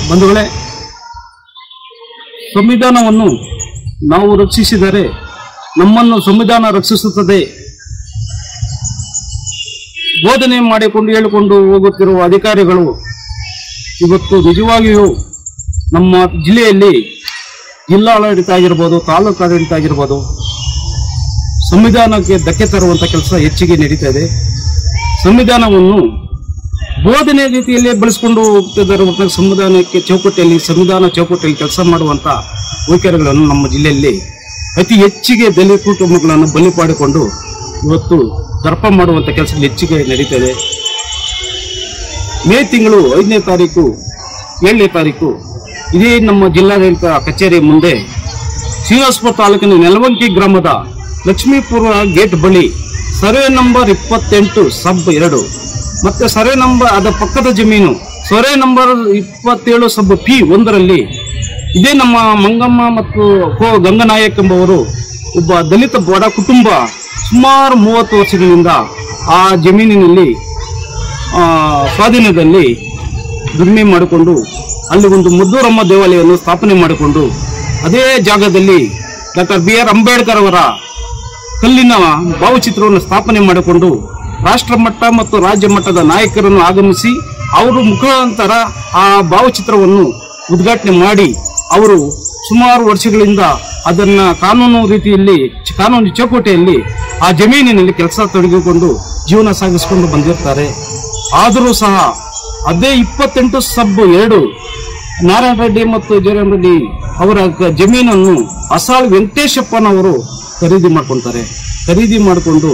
ಬಂಧುಗಳೇ, ಸಂವಿಧಾನವನ್ನು ನಾವು ರಕ್ಷಿಸಿದರೆ ನಮ್ಮನ್ನು ಸಂವಿಧಾನ ರಕ್ಷಿಸುತ್ತದೆ. ಬೋಧನೆ ಮಾಡಿಕೊಂಡು ಹೇಳಿಕೊಂಡು ಹೋಗುತ್ತಿರುವ ಅಧಿಕಾರಿಗಳು ಇವತ್ತು ನಿಜವಾಗಿಯೂ ನಮ್ಮ ಜಿಲ್ಲೆಯಲ್ಲಿ ಜಿಲ್ಲಾಡಳಿತ ಆಗಿರ್ಬೋದು, ತಾಲೂಕು ಆಡಳಿತ ಆಗಿರ್ಬೋದು, ಸಂವಿಧಾನಕ್ಕೆ ಧಕ್ಕೆ ತರುವಂಥ ಕೆಲಸ ಹೆಚ್ಚಿಗೆ ನಡೀತಾ ಇದೆ. ಸಂವಿಧಾನವನ್ನು ಬೋಧನೆ ರೀತಿಯಲ್ಲೇ ಬಳಸಿಕೊಂಡು ಹೋಗ್ತಿದ್ದಾರೆ. ಸಂವಿಧಾನಕ್ಕೆ ಸಂವಿಧಾನ ಚೌಕಟ್ಟಿಯಲ್ಲಿ ಕೆಲಸ ಮಾಡುವಂಥ ವೈಖರಿಗಳನ್ನು ನಮ್ಮ ಜಿಲ್ಲೆಯಲ್ಲಿ ಅತಿ ಹೆಚ್ಚಿಗೆ ದಲಿತ ಕುಟುಂಬಗಳನ್ನು ಬಲಿ ಮಾಡಿಕೊಂಡು ಇವತ್ತು ದರ್ಪ ಮಾಡುವಂಥ ಕೆಲಸಗಳು ಹೆಚ್ಚಿಗೆ ನಡೀತದೆ. ಮೇ ತಿಂಗಳು 5ನೇ ತಾರೀಕು 7ನೇ ತಾರೀಕು ಇದೇ ನಮ್ಮ ಜಿಲ್ಲಾಡಳಿತ ಕಚೇರಿ ಮುಂದೆ ಶ್ರೀನಿವಾಸಪುರ ತಾಲೂಕಿನ ನೆಲವಂಕಿ ಗ್ರಾಮದ ಲಕ್ಷ್ಮೀಪುರ ಗೇಟ್ ಬಳಿ ಸರ್ವೆ ನಂಬರ್ 28 ಸಬ್ 2 ಮತ್ತೆ ಸರ್ವೆ ನಂಬರ್ ಅದರ ಪಕ್ಕದ ಜಮೀನು ಸರ್ವೆ ನಂಬರ್ 27 ಸಬ್ P1ರಲ್ಲಿ ಇದೇ ನಮ್ಮ ಮಂಗಮ್ಮ ಮತ್ತು ಗಂಗನಾಯಕ್ ಎಂಬವರು ಒಬ್ಬ ದಲಿತ ಬಡ ಕುಟುಂಬ ಸುಮಾರು 30 ವರ್ಷಗಳಿಂದ ಆ ಜಮೀನಿನಲ್ಲಿ ಸ್ವಾಧೀನದಲ್ಲಿ ದುಡಿಮೆ ಮಾಡಿಕೊಂಡು ಅಲ್ಲಿ ಒಂದು ಮುದ್ದೂರಮ್ಮ ದೇವಾಲಯವನ್ನು ಸ್ಥಾಪನೆ ಮಾಡಿಕೊಂಡು ಅದೇ ಜಾಗದಲ್ಲಿ ಡಾಕ್ಟರ್ BR ಅಂಬೇಡ್ಕರ್ ಅವರ ಕಲ್ಲಿನ ಭಾವಚಿತ್ರವನ್ನು ಸ್ಥಾಪನೆ ಮಾಡಿಕೊಂಡು ರಾಷ್ಟ್ರ ಮಟ್ಟ ಮತ್ತು ರಾಜ್ಯ ಮಟ್ಟದ ನಾಯಕರನ್ನು ಆಗಮಿಸಿ ಅವರು ಮುಖಾಂತರ ಆ ಭಾವಚಿತ್ರವನ್ನು ಉದ್ಘಾಟನೆ ಮಾಡಿ ಅವರು ಸುಮಾರು ವರ್ಷಗಳಿಂದ ಅದನ್ನು ಕಾನೂನು ರೀತಿಯಲ್ಲಿ ಕಾನೂನು ಚೌಕಟ್ಟಿಯಲ್ಲಿ ಆ ಜಮೀನಿನಲ್ಲಿ ಕೆಲಸ ತೊಡಗಿಕೊಂಡು ಜೀವನ ಸಾಗಿಸಿಕೊಂಡು ಬಂದಿರ್ತಾರೆ. ಆದರೂ ಸಹ ಅದೇ 28 ಸಬ್ 2 ನಾರಾಯಣ ರೆಡ್ಡಿ ಮತ್ತು ಜಯರಾಮ್ ರೆಡ್ಡಿ ಅವರ ಜಮೀನನ್ನು ಅಸಾಳ್ ವೆಂಕಟೇಶಪ್ಪನವರು ಖರೀದಿ ಮಾಡ್ಕೊತಾರೆ. ಖರೀದಿ ಮಾಡಿಕೊಂಡು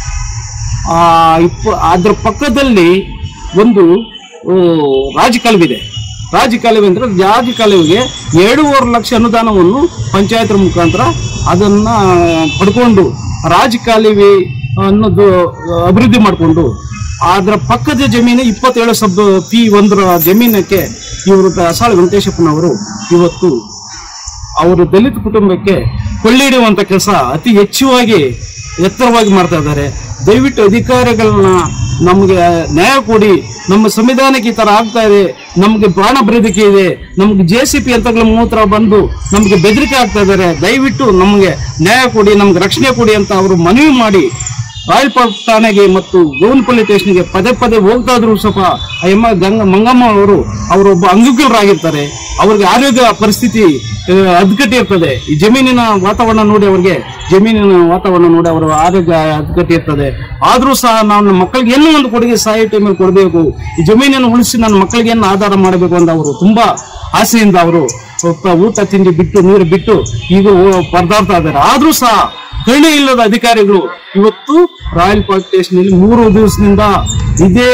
ಅದರ ಪಕ್ಕದಲ್ಲಿ ಒಂದು ರಾಜಕಾಲುವೆ ಅಂದ್ರೆ ರಾಜಕಾಲುವೆಗೆ 2.5 ಲಕ್ಷ ಅನುದಾನವನ್ನು ಪಂಚಾಯತ್ ಮುಖಾಂತರ ಅದನ್ನ ಪಡ್ಕೊಂಡು ರಾಜಕಾಲುವೆ ಅನ್ನೋದು ಅಭಿವೃದ್ಧಿ ಮಾಡಿಕೊಂಡು ಅದರ ಪಕ್ಕದ ಜಮೀನು 27 ಸಬ್ P1 ಜಮೀನಕ್ಕೆ ಇವರು ಅಸಾಳ್ ವೆಂಕಟೇಶಪ್ಪನವರು ಇವತ್ತು ಅವರು ದಲಿತ ಕುಟುಂಬಕ್ಕೆ ಕೊಳ್ಳಿಡುವಂತ ಕೆಲಸ ಅತಿ ಹೆಚ್ಚುವಾಗಿ ಎತ್ತರವಾಗಿ ಮಾಡ್ತಾ ಇದ್ದಾರೆ. ದಯವಿಟ್ಟು ಅಧಿಕಾರಿಗಳನ್ನ ನಮಗೆ ನ್ಯಾಯ ಕೊಡಿ. ನಮ್ಮ ಸಂವಿಧಾನಕ್ಕೆ ಈ ತರ ಆಗ್ತಾ ಇದೆ, ನಮಗೆ ಪ್ರಾಣ ಬೆದರಿಕೆ ಇದೆ, ನಮ್ಗೆ JCP ಅಂತಗಳ ಮೂತ್ರ ಬಂದು ನಮಗೆ ಬೆದರಿಕೆ ಆಗ್ತಾ ಇದ್ದಾರೆ. ದಯವಿಟ್ಟು ನಮಗೆ ನ್ಯಾಯ ಕೊಡಿ, ನಮ್ಗೆ ರಕ್ಷಣೆ ಕೊಡಿ ಅಂತ ಅವರು ಮನವಿ ಮಾಡಿ ರಾಯಲ್ಪಾಟ್ ಠಾಣೆಗೆ ಮತ್ತು ಗೋವಿನಪಲ್ಲಿ ಸ್ಟೇಷನ್ಗೆ ಪದೇ ಹೋಗ್ತಾ ಇದ್ರು ಸ್ವಲ್ಪ ಮಂಗಮ್ಮ ಅವರೊಬ್ಬ ಅಂಗವಿಕಲರಾಗಿರ್ತಾರೆ. ಅವ್ರಿಗೆ ಆರೋಗ್ಯ ಪರಿಸ್ಥಿತಿ ಹದಗೆಟ್ಟಿ ಇರ್ತದೆ. ಈ ಜಮೀನಿನ ವಾತಾವರಣ ನೋಡಿ ಅವರ ಆರೋಗ್ಯ ಹದಗೆಟ್ಟಿ ಇರ್ತದೆ. ಆದ್ರೂ ಸಹ ನಾವು ಮಕ್ಕಳಿಗೆ ಏನೋ ಒಂದು ಕೊಡುಗೆ ಸಾಯೋ ಟೈಮಲ್ಲಿ ಕೊಡಬೇಕು, ಈ ಜಮೀನನ್ನು ಉಳಿಸಿ ನನ್ನ ಮಕ್ಕಳಿಗೆ ಏನು ಆಧಾರ ಮಾಡಬೇಕು ಅಂತ ಅವರು ತುಂಬಾ ಆಸೆಯಿಂದ ಅವರು ಊಟ ತಿಂಡಿ ಬಿಟ್ಟು ನೀರು ಬಿಟ್ಟು ಈಗ ಪರದಾಡ್ತಾ ಇದ್ದಾರೆ. ಆದ್ರೂ ಸಹ ಕರುಣೆ ಇಲ್ಲದ ಅಧಿಕಾರಿಗಳು ಇವತ್ತು ರಾಯಲ್ಪಾಟ್ ಸ್ಟೇಷನ್ನಲ್ಲಿ 3 ದಿವಸದಿಂದ ಇದೇ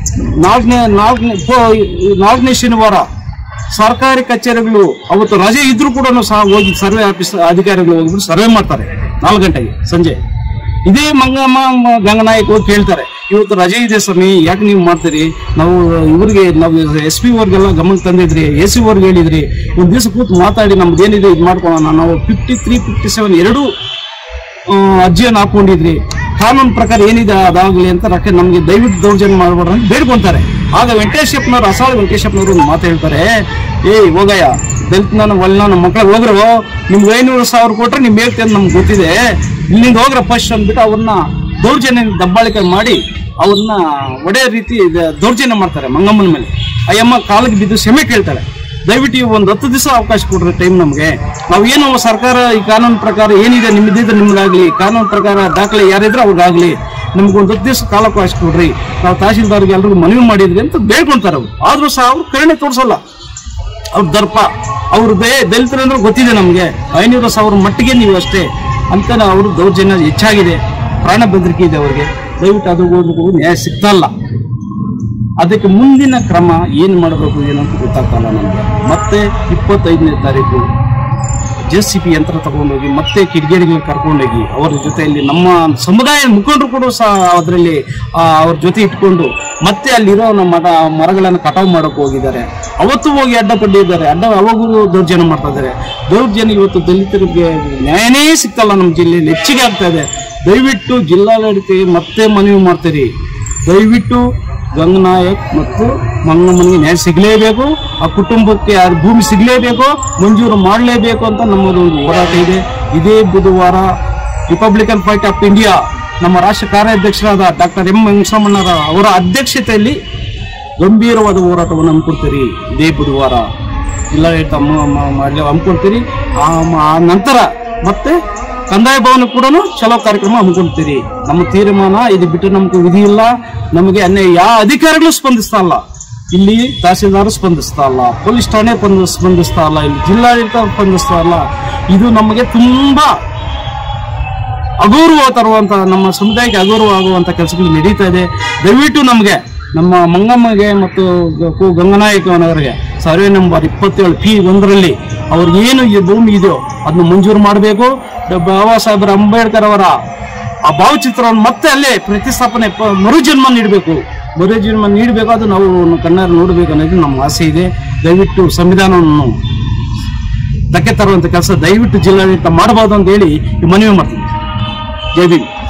4ನೇ ಶನಿವಾರ ಸರ್ಕಾರಿ ಕಚೇರಿಗಳು ಅವತ್ತು ರಜೆ ಇದ್ರೂ ಕೂಡ ಸಹ ಹೋಗಿ ಸರ್ವೆ ಆಫೀಸ್ ಅಧಿಕಾರಿಗಳು ಹೋಗ್ಬಿಟ್ಟು ಸರ್ವೆ ಮಾಡ್ತಾರೆ 4 ಗಂಟೆಗೆ ಸಂಜೆ. ಇದೇ ಮಂಗಮ್ಮ ಗಂಗನಾಯಕ್ ಹೋಗಿ ಕೇಳ್ತಾರೆ, ಇವತ್ತು ರಜೆ ಇದೆ ಸ್ವಾಮಿ, ಯಾಕೆ ನೀವು ಮಾಡ್ತೀರಿ? ನಾವು SP ಅವ್ರಿಗೆಲ್ಲ ಗಮನಕ್ಕೆ ತಂದಿದ್ರಿ, AC ಅವ್ರಿಗೆ ಹೇಳಿದ್ರಿ, ಒಂದ್ ದಿವಸ ಕೂತು ಮಾತಾಡಿ ನಮ್ದು ಏನಿದೆ ಇದು ಮಾಡ್ಕೊಳ್ಳೋಣ. ನಾವು 53, 57 2 ಅರ್ಜಿಯನ್ನು ಹಾಕೊಂಡಿದ್ರಿ, ಕಾನೂನು ಪ್ರಕಾರ ಏನಿದೆ ಅದಾಗಲಿ ಅಂತ ನಮ್ಗೆ ದಯವಿಟ್ಟು ದೌರ್ಜನ್ಯ ಮಾಡಬೇಡ್ರಿ ಅಂತ ಬೇಡ್ಕೊಂತಾರೆ. ಆಗ ಅಸಾಳ್ ವೆಂಕಟೇಶಪ್ಪನವರು ಒಂದು ಮಾತು ಹೇಳ್ತಾರೆ, ಹೋಗಯ್ಯ ದಲಿತ ನಮ್ಮ ಮಕ್ಕಳಿಗೆ ಹೋಗ್ರು, ನಿಮ್ಗೆ 500,000 ಕೊಟ್ರೆ ನಿಮ್ ಹೇಳ್ತೇನೆ ನಮ್ಗೆ ಗೊತ್ತಿದೆ, ಇಲ್ಲಿಂದ ಹೋಗ್ರ ಫಸ್ಟ್ ಅಂದ್ಬಿಟ್ಟು ಅವ್ರನ್ನ ದೌರ್ಜನ್ಯ ದಬ್ಬಾಳಿಕೆ ಮಾಡಿ ಅವ್ರನ್ನ ಒಡೆಯ ರೀತಿ ದೌರ್ಜನ್ಯ ಮಾಡ್ತಾರೆ ಮಂಗಮ್ಮನ ಮೇಲೆ. ಅಯ್ಯಮ್ಮ ಕಾಲಿಗೆ ಬಿದ್ದು ಕ್ಷಮೆ ಕೇಳ್ತಾಳೆ. ದಯವಿಟ್ಟು ಒಂದು 10 ದಿವಸ ಅವಕಾಶ ಕೊಡ್ರಿ ಟೈಮ್ ನಮಗೆ. ನಾವೇನು ಸರ್ಕಾರ ಈ ಕಾನೂನು ಪ್ರಕಾರ ಏನಿದೆ ನಿಮ್ದಿದ್ರೆ ನಿಮ್ಗಾಗ್ಲಿ, ಕಾನೂನು ಪ್ರಕಾರ ದಾಖಲೆ ಯಾರಿದ್ರೆ ಅವ್ರಿಗಾಗ್ಲಿ, ನಮ್ಗೊಂದು 10 ದಿವಸ ಕಾಲಾವಕಾಶ ಕೊಡ್ರಿ, ನಾವು ತಹಶೀಲ್ದಾರ್ಗೆ ಎಲ್ರಿಗೂ ಮನವಿ ಮಾಡಿದ್ರಿ ಅಂತ ಬೇಡ್ಕೊಂತಾರೆ ಅವ್ರು. ಆದ್ರೂ ಸಹ ಅವ್ರು ಕರುಣೆ ತೋರಿಸಲ್ಲ. ಅವ್ರ ದರ್ಪ ಅವ್ರ ದಲಿತರಂದ್ರೆ ಗೊತ್ತಿದೆ ನಮ್ಗೆ, 500,000 ಮಟ್ಟಿಗೆ ನೀವು ಅಷ್ಟೇ ಅಂತ ಅವ್ರ ದೌರ್ಜನ್ಯ ಹೆಚ್ಚಾಗಿದೆ, ಪ್ರಾಣ ಬೆದರಿಕೆ ಇದೆ ಅವ್ರಿಗೆ. ದಯವಿಟ್ಟು ಅದು ನ್ಯಾಯ ಸಿಗ್ತಾ ಇಲ್ಲ. ಅದಕ್ಕೆ ಮುಂದಿನ ಕ್ರಮ ಏನು ಮಾಡಬೇಕು ಏನಂತ ಗೊತ್ತಾಗ್ತಲ್ಲ ನಮಗೆ. ಮತ್ತೆ 25ನೇ ತಾರೀಕು JCP ಯಂತ್ರ ತಗೊಂಡೋಗಿ ಮತ್ತೆ ಕಿಡಿಗೇಡಿಗೆ ಕರ್ಕೊಂಡೋಗಿ ಅವರ ಜೊತೆಯಲ್ಲಿ ನಮ್ಮ ಸಮುದಾಯ ಮುಖಂಡರು ಕೂಡ ಸಹ ಅದರಲ್ಲಿ ಅವ್ರ ಜೊತೆ ಇಟ್ಕೊಂಡು ಮತ್ತೆ ಅಲ್ಲಿರೋ ಮರಗಳನ್ನು ಕಟಾವು ಮಾಡೋಕೆ ಹೋಗಿದ್ದಾರೆ. ಅವತ್ತು ಹೋಗಿ ಅಡ್ಡಪಟ್ಟಿದ್ದಾರೆ, ಅವಾಗೂ ದೌರ್ಜನ್ಯ ಮಾಡ್ತಾ ಇದ್ದಾರೆ. ದೌರ್ಜನ್ಯ ಇವತ್ತು ದಲಿತರಿಗೆ ನ್ಯಾಯನೇ ಸಿಗ್ತಲ್ಲ ನಮ್ಮ ಜಿಲ್ಲೆಯಲ್ಲಿ, ಹೆಚ್ಚಿಗೆ ಆಗ್ತಾ ಇದೆ. ದಯವಿಟ್ಟು ಜಿಲ್ಲಾಡಳಿತ ಮತ್ತೆ ಮನವಿ ಮಾಡ್ತೀರಿ, ದಯವಿಟ್ಟು ಗಂಗನಾಯಕ್ ಮತ್ತು ಮಂಗಮ್ಮನಿಗೆ ನ್ಯಾಯ ಸಿಗಲೇಬೇಕು, ಆ ಕುಟುಂಬಕ್ಕೆ ಆ ಭೂಮಿ ಸಿಗಲೇಬೇಕು, ಮಂಜೂರು ಮಾಡಲೇಬೇಕು ಅಂತ ನಮ್ಮದೊಂದು ಹೋರಾಟ ಇದೆ. ಇದೇ ಬುಧವಾರ ರಿಪಬ್ಲಿಕನ್ ಪಾರ್ಟಿ ಆಫ್ ಇಂಡಿಯಾ ನಮ್ಮ ರಾಷ್ಟ್ರ ಕಾರ್ಯಾಧ್ಯಕ್ಷರಾದ ಡಾಕ್ಟರ್ ಎಂ ವೆಂಕಟರಮಣ್ಣರ ಅವರ ಅಧ್ಯಕ್ಷತೆಯಲ್ಲಿ ಗಂಭೀರವಾದ ಹೋರಾಟವನ್ನು ಹಮ್ಮಿಕೊಡ್ತೀರಿ. ಇದೇ ಬುಧವಾರ ಜಿಲ್ಲಾಡಳಿತ ಹಮ್ಮಿಕೊಡ್ತೀರಿ. ಆ ನಂತರ ಮತ್ತೆ ಕಂದಾಯ ಭವನ ಕೂಡ ಚಲೋ ಕಾರ್ಯಕ್ರಮ ಹಮ್ಮಿಕೊಳ್ತೀರಿ. ನಮ್ಮ ತೀರ್ಮಾನ ಇದು ಬಿಟ್ಟು ನಮ್ಗೆ ವಿಧಿ ಇಲ್ಲ. ನಮಗೆ ಅನ್ಯಾಯ ಯಾವ ಅಧಿಕಾರಿಗಳು ಸ್ಪಂದಿಸ್ತಾ ಇಲ್ಲ. ಇಲ್ಲಿ ತಹಸೀಲ್ದಾರ್ ಸ್ಪಂದಿಸ್ತಾ ಇಲ್ಲ, ಪೊಲೀಸ್ ಠಾಣೆ ಸ್ಪಂದಿಸ್ತಾ ಇಲ್ಲ, ಇಲ್ಲಿ ಜಿಲ್ಲಾಡಳಿತ ಸ್ಪಂದಿಸ್ತಾ ಇಲ್ಲ. ಇದು ನಮಗೆ ತುಂಬಾ ಅಗೌರವ ತರುವಂತ, ನಮ್ಮ ಸಮುದಾಯಕ್ಕೆ ಅಗೌರವ ಆಗುವಂತ ಕೆಲಸಗಳು ನಡೀತಾ ಇದೆ. ದಯವಿಟ್ಟು ನಮಗೆ ನಮ್ಮ ಮಂಗಮ್ಮಗೆ ಮತ್ತು ಗಂಗನಾಯಕನವರಿಗೆ ಸರ್ವೆ ನಂಬರ್ 27 P1 ಅವ್ರಿಗೇನು ಈ ಭೂಮಿ ಇದೆಯೋ ಅದನ್ನು ಮಂಜೂರು ಮಾಡಬೇಕು. ಬಾಬಾ ಸಾಹೇಬ್ ಅಂಬೇಡ್ಕರ್ ಅವರ ಆ ಭಾವಚಿತ್ರವನ್ನು ಮತ್ತೆ ಅಲ್ಲೇ ಪ್ರತಿಷ್ಠಾಪನೆ ಮರುಜನ್ಮ ನೀಡಬೇಕು. ಅದು ನಾವು ಕಣ್ಣಾರ ನೋಡಬೇಕು ಅನ್ನೋದು ನಮ್ಮ ಆಸೆ ಇದೆ. ದಯವಿಟ್ಟು ಸಂವಿಧಾನವನ್ನು ಧಕ್ಕೆ ತರುವಂತ ಕೆಲಸ ದಯವಿಟ್ಟು ಜಿಲ್ಲಾಡಳಿತ ಮಾಡಬಹುದು ಅಂತ ಹೇಳಿ ಮನವಿ ಮಾಡ್ತೀನಿ. ಜೈ ಭೀಮ್.